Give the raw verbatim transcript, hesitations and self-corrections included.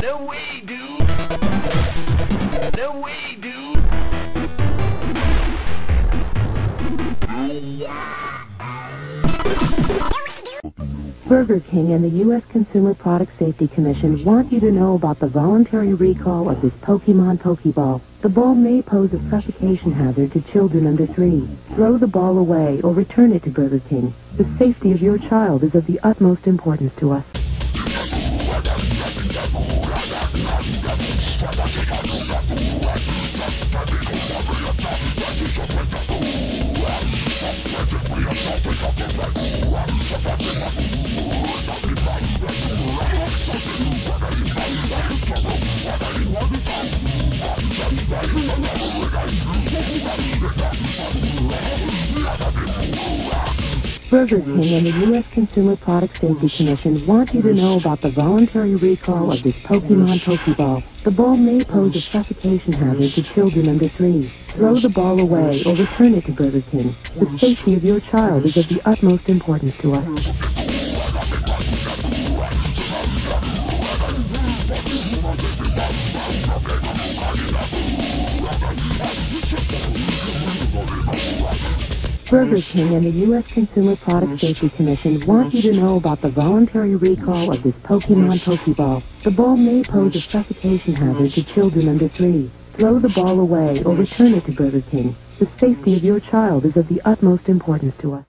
No way, dude. No way, dude. Burger King and the U S Consumer Product Safety Commission want you to know about the voluntary recall of this Pokemon Pokeball. The ball may pose a suffocation hazard to children under three. Throw the ball away or return it to Burger King. The safety of your child is of the utmost importance to us. Burger King and the U S Consumer Product Safety Commission want you to know about the voluntary recall of this Pokemon Pokeball. The ball may pose a suffocation hazard to children under three. Throw the ball away or return it to Burger King. The safety of your child is of the utmost importance to us. Burger King and the U S Consumer Product Safety Commission want you to know about the voluntary recall of this Pokemon Pokeball. The ball may pose a suffocation hazard to children under three. Throw the ball away or return it to Burger King. The safety of your child is of the utmost importance to us.